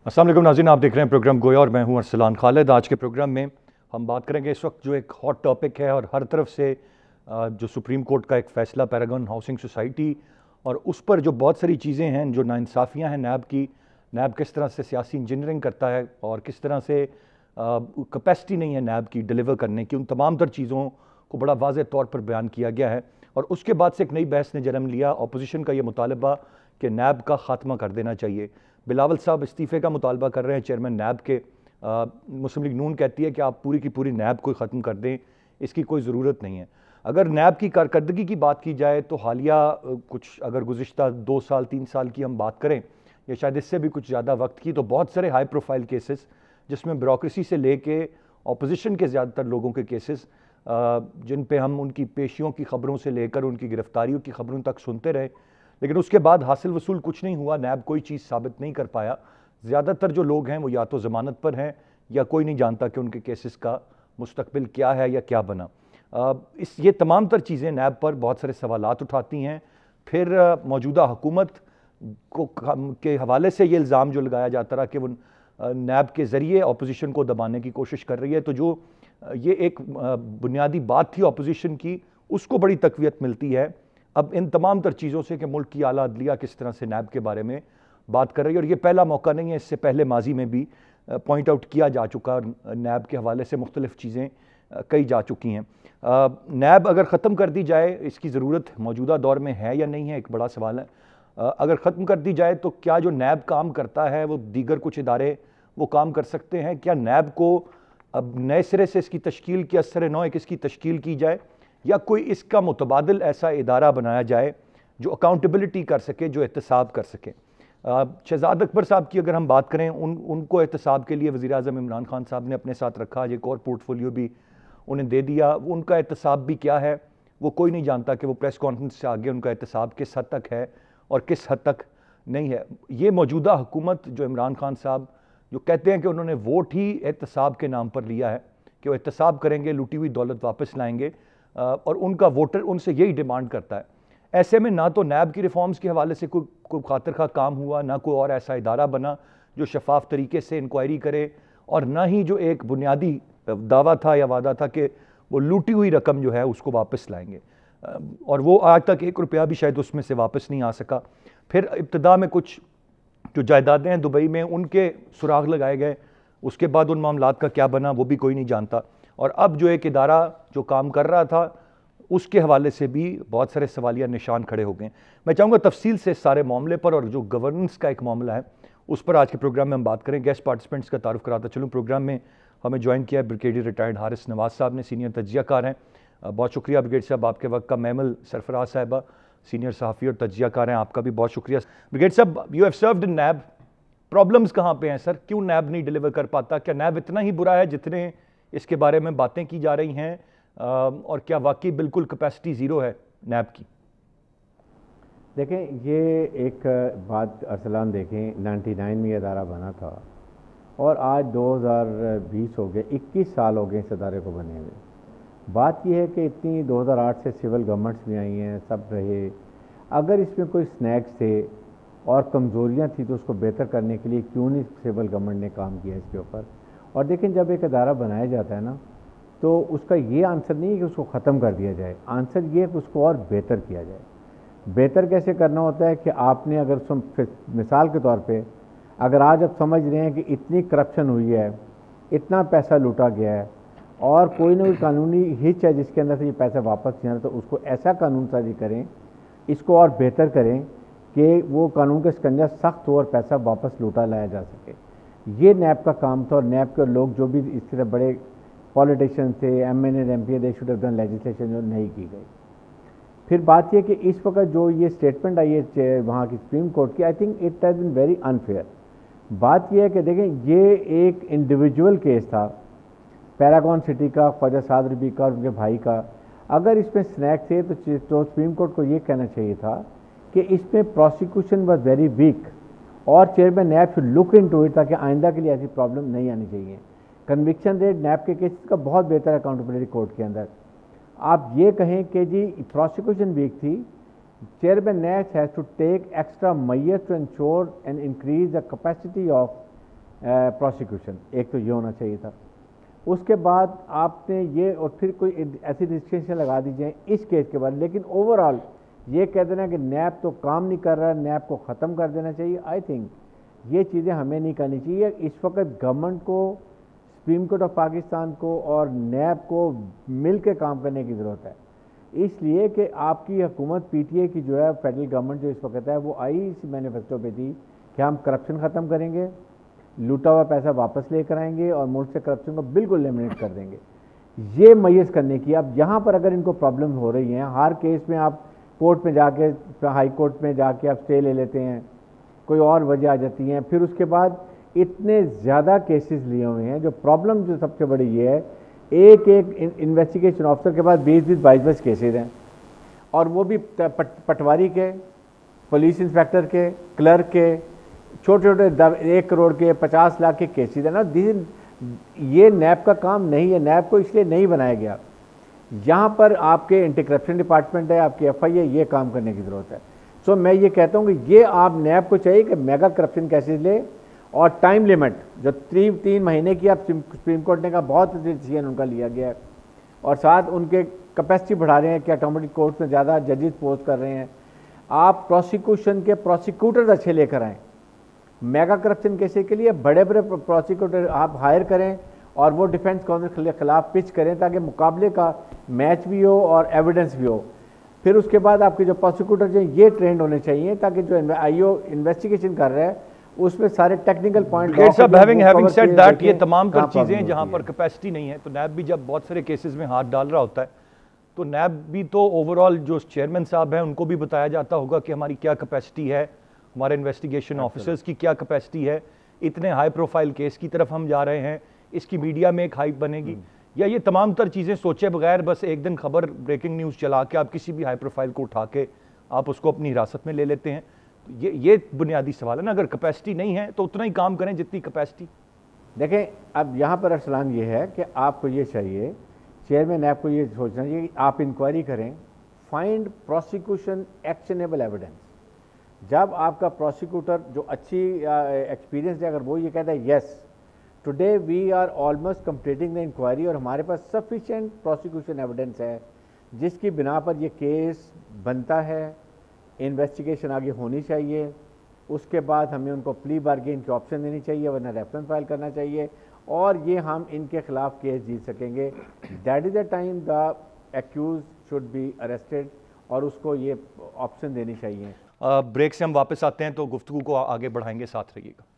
अस्सलाम वालेकुम नाज़रीन, आप देख रहे हैं प्रोग्राम गोया और मैं हूं अरसलान खालिद। आज के प्रोग्राम में हम बात करेंगे इस वक्त जो एक हॉट टॉपिक है और हर तरफ से जो सुप्रीम कोर्ट का एक फ़ैसला पैरागन हाउसिंग सोसाइटी और उस पर जो बहुत सारी चीज़ें हैं, जो नाइंसाफ़ियाँ हैं नैब की, नैब किस तरह से सियासी इंजीनियरिंग करता है और किस तरह से कैपेसिटी नहीं है नैब की डिलीवर करने की, उन तमाम तर चीज़ों को बड़ा वाज़ेह तौर पर बयान किया गया है। और उसके बाद से एक नई बहस ने जन्म लिया, अपोजिशन का ये मुतालबा कि नैब का ख़ात्मा कर देना चाहिए। बिलावल साहब इस्तीफ़े का मुतालबा कर रहे हैं चेयरमैन नैब के। मुस्लिम लीग नून कहती है कि आप पूरी की पूरी नैब को ख़त्म कर दें, इसकी कोई ज़रूरत नहीं है। अगर नैब की कारकर्दगी की बात की जाए तो हालिया कुछ अगर गुज़िश्ता 2 साल 3 साल की हम बात करें या शायद इससे भी कुछ ज़्यादा वक्त की, तो बहुत सारे हाई प्रोफाइल केसेस जिसमें ब्यूरोक्रेसी से लेके अपोजिशन के ज़्यादातर लोगों के केसेस, जिन पे हम उनकी पेशियों की खबरों से लेकर उनकी गिरफ्तारियों की खबरों तक सुनते रहे, लेकिन उसके बाद हासिल वसूल कुछ नहीं हुआ। नैब कोई चीज़ साबित नहीं कर पाया। ज़्यादातर जो लोग हैं वो या तो ज़मानत पर हैं या कोई नहीं जानता कि उनके केसेस का मुस्तकबिल क्या है या क्या बना। ये तमाम तर चीज़ें नैब पर बहुत सारे सवालात उठाती हैं। फिर मौजूदा हुकूमत के हवाले से ये इल्ज़ाम जो लगाया जाता रहा कि वो नैब के ज़रिए अपोजिशन को दबाने की कोशिश कर रही है, तो जो ये एक बुनियादी बात थी अपोजिशन की, उसको बड़ी तक़वियत मिलती है अब इन तमाम तर चीज़ों से कि मुल्क की आला अदलिया किस तरह से नैब के बारे में बात कर रही है। और ये पहला मौका नहीं है, इससे पहले माजी में भी पॉइंट आउट किया जा चुका, नैब के हवाले से मुख्तलिफ चीज़ें कही जा चुकी हैं। नैब अगर ख़त्म कर दी जाए, इसकी ज़रूरत मौजूदा दौर में है या नहीं है, एक बड़ा सवाल है। अगर ख़त्म कर दी जाए तो क्या जो नैब काम करता है वो दीगर कुछ इदारे वो काम कर सकते हैं? क्या नैब को अब नए सिरे से इसकी तश्कील की असर नौ एक इसकी तश्कील की जाए या कोई इसका मुतबादिल ऐसा इदारा बनाया जाए जो अकाउंटेबिलिटी कर सके, जो एहतसाब कर सके? शहजाद अकबर साहब की अगर हम बात करें, उनको एहतसाब के लिए वज़ीर आज़म इमरान खान साहब ने अपने साथ रखा, एक और पोर्टफोलियो भी उन्हें दे दिया। उनका एहतसाब भी क्या है वो कोई नहीं जानता कि वो प्रेस कॉन्फ्रेंस से आगे उनका एहतसाब किस हद तक है और किस हद तक नहीं है। ये मौजूदा हुकूमत जो इमरान खान साहब जो कहते हैं कि उन्होंने वोट ही एहतसाब के नाम पर लिया है कि वो एहतसाब करेंगे, लूटी हुई दौलत वापस लाएंगे, और उनका वोटर उनसे यही डिमांड करता है। ऐसे में ना तो नैब की रिफॉर्म्स के हवाले से कोई खातिर खा काम हुआ, ना कोई और ऐसा इदारा बना जो शफाफ तरीके से इंक्वायरी करे, और ना ही जो एक बुनियादी दावा था या वादा था कि वो लूटी हुई रकम जो है उसको वापस लाएंगे, और वो आज तक 1 रुपया भी शायद उसमें से वापस नहीं आ सका। फिर इब्तदा में कुछ जो जायदादें हैं दुबई में, उनके सुराग लगाए गए, उसके बाद उन मामलात का क्या बना वो भी कोई नहीं जानता। और अब जो एक इदारा जो काम कर रहा था उसके हवाले से भी बहुत सारे सवालिया निशान खड़े हो गए। मैं चाहूँगा तफसील से सारे मामले पर और जो गवर्नेंस का एक मामला है उस पर आज के प्रोग्राम में हम बात करें। गेस्ट पार्टिसिपेंट्स का तारुफ कराता चलूँ। प्रोग्राम में हमें ज्वाइन किया है ब्रिगेडियर रिटायर्ड हारिस नवाज साहब ने, सीनियर तजियाकार हैं। बहुत शुक्रिया ब्रिगेड साहब आपके वक्त का। मैमल सरफराज साहिबा, सीनियर सहाफ़ी और तजियाकार हैं, आपका भी बहुत शुक्रिया। ब्रिगेड साहब, you have served in NAB, problems कहाँ पे हैं सर? क्यों नैब नहीं डिलीवर कर पाता? क्या नैब इतना ही बुरा है जितने इसके बारे में बातें की जा रही हैं, और क्या वाकई बिल्कुल कैपेसिटी ज़ीरो है नैब की? देखें, ये एक बात अरसलान, देखें 99 में ये अदारा बना था और आज 2020 हो गए, 21 साल हो गए इस अदारे को बने हुए। बात यह है कि इतनी 2008 से सिविल गवर्नमेंट्स भी आई हैं, सब रहे। अगर इसमें कोई स्नैक्स थे और कमज़ोरियाँ थी तो उसको बेहतर करने के लिए क्यों नहीं सिविल गवर्नमेंट ने काम किया इसके ऊपर? और देखें, जब एक अदारा बनाया जाता है ना, तो उसका ये आंसर नहीं है कि उसको ख़त्म कर दिया जाए, आंसर ये है कि उसको और बेहतर किया जाए। बेहतर कैसे करना होता है कि आपने अगर मिसाल के तौर पे अगर आज आप समझ रहे हैं कि इतनी करप्शन हुई है, इतना पैसा लूटा गया है और कोई ना कोई कानूनी हिच है जिसके अंदर से ये पैसा वापस नहीं आ रहा, तो उसको ऐसा कानून साजी करें, इसको और बेहतर करें कि वो कानून का शिकंजा सख्त हो और पैसा वापस लूटा लाया जा सके। ये नैब का काम था। और नैब के लोग जो भी इस तरह बड़े पॉलिटिशियन थे, MNA MP, they should have done legislation, जो नहीं की गई। फिर बात यह कि इस वक्त जो ये स्टेटमेंट आई है वहाँ की सुप्रीम कोर्ट की, I think it has been very unfair. बात यह है कि देखें, ये एक इंडिविजुअल केस था पैरागॉन सिटी का, ख्वाजा साद रबी का और उनके भाई का। अगर इसमें स्नैक थे तो सुप्रीम कोर्ट को ये कहना चाहिए था कि इसमें प्रोसिक्यूशन वॉज वेरी वीक और chairman NAB should look into it, ताकि आइंदा के लिए ऐसी प्रॉब्लम नहीं आनी चाहिए। कन्विक्शन रेट नैब के केसेस का बहुत बेहतर अकाउंटेबिलिटी कोर्ट के अंदर। आप ये कहें कि जी प्रोसिक्यूशन वीक थी, chairman NAB has to take extra measures to ensure and increase the capacity of prosecution, एक तो ये होना चाहिए था। उसके बाद आपने ये और फिर कोई ऐसी रिस्ट्रिक्शन लगा दीजिए इस केस के बाद, लेकिन ओवरऑल ये कह देना कि नैब तो काम नहीं कर रहा, नैब को ख़त्म कर देना चाहिए, आई थिंक ये चीज़ें हमें नहीं करनी चाहिए। इस वक्त गवर्नमेंट को, सुप्रीम कोर्ट ऑफ पाकिस्तान को और नैब को मिल के काम करने की ज़रूरत है, इसलिए कि आपकी हुकूमत पीटीए की जो है, फेडरल गवर्नमेंट जो इस वक्त है, वो आई इस मैनिफेस्टो पे थी कि हम करप्शन ख़त्म करेंगे, लूटा हुआ पैसा वापस लेकर आएंगे और मुल्क से करप्शन को बिल्कुल एलिमिनेट कर देंगे। ये मैयस करने की, अब यहाँ पर अगर इनको प्रॉब्लम हो रही हैं, हर केस में आप कोर्ट में जाके, हाई कोर्ट में जाके आप स्टे ले लेते हैं, कोई और वजह आ जाती हैं, फिर उसके बाद इतने ज़्यादा केसेस लिए हुए हैं। जो प्रॉब्लम जो सबसे बड़ी ये है, एक एक इन्वेस्टिगेशन ऑफिसर के पास 20-20, 22-22 केसेज हैं, और वो भी पटवारी के, पुलिस इंस्पेक्टर के, क्लर्क के, छोटे छोटे 1 करोड़ के, 50 लाख के केसेज है ना। ये नैब का काम नहीं है, नैब को इसलिए नहीं बनाया गया। यहाँ पर आपके एंटी करप्शन डिपार्टमेंट है, आपकी एफआई है, ये काम करने की ज़रूरत है। सो मैं ये कहता हूँ कि ये आप नैब को चाहिए कि मेगा करप्शन केसेज ले, और टाइम लिमिट जो 3 महीने की, आप सुप्रीम कोर्ट ने कहा बहुत डिसीजन उनका लिया गया है, और साथ उनके कैपेसिटी बढ़ा रहे हैं कि ऑटोमेटिक कोर्ट में ज़्यादा जजेस पोस्ट कर रहे हैं। आप प्रोसिक्यूशन के प्रोसिक्यूटर्स अच्छे लेकर आएँ, मेगा करप्शन केसेस के लिए बड़े बड़े प्रोसिक्यूटर आप हायर करें, और वो डिफेंस काउंसिल के खिलाफ पिच करें, ताकि मुकाबले का मैच भी हो और एविडेंस भी हो। फिर उसके बाद आपके जो प्रोसिक्यूटर हैं ये ट्रेंड होने चाहिए, ताकि जो आईओ इन्वेस्टिगेशन कर रहा है उसमें सारे technical point. Having said that, ये तमाम कर चीज़ें जहाँ पर कैपेसिटी नहीं है, तो नैब भी जब बहुत सारे केसेस में हाथ डाल रहा होता है, तो नैब भी तो ओवरऑल जो चेयरमैन साहब हैं उनको भी बताया जाता होगा कि हमारी क्या कैपेसिटी है, हमारे इन्वेस्टिगेशन ऑफिसर्स की क्या कैपेसिटी है, इतने हाई प्रोफाइल केस की तरफ हम जा रहे हैं, इसकी मीडिया में एक हाइप बनेगी, या ये तमाम तर चीज़ें सोचे बगैर बस एक दिन खबर, ब्रेकिंग न्यूज़ चला के आप किसी भी हाई प्रोफाइल को उठा के आप उसको अपनी हिरासत में ले लेते हैं। तो ये बुनियादी सवाल है ना। अगर कैपेसिटी नहीं है तो उतना ही काम करें जितनी कैपेसिटी। देखें, अब यहाँ पर अरसलान ये है कि आपको ये चाहिए, चेयरमैन आपको ये सोचना चाहिए कि आप इंक्वायरी करें, फाइंड प्रोसिक्यूशन एक्शनेबल एविडेंस। जब आपका प्रोसिक्यूटर जो अच्छी एक्सपीरियंस है, अगर वो ये कहता है yes today we are almost completing the inquiry, और हमारे पास सफिशिएंट प्रोसिक्यूशन एविडेंस है जिसकी बिना पर ये केस बनता है, इन्वेस्टिगेशन आगे होनी चाहिए, उसके बाद हमें उनको प्ली बार्गेन की ऑप्शन देनी चाहिए, वरना रेफरेंस फाइल करना चाहिए, और ये हम इनके खिलाफ केस जीत सकेंगे। That is the time the accused should be arrested, और उसको ये ऑप्शन देनी चाहिए। ब्रेक से हम वापस आते हैं तो गुफ्तगू को आगे बढ़ाएंगे, साथ रहिएगा।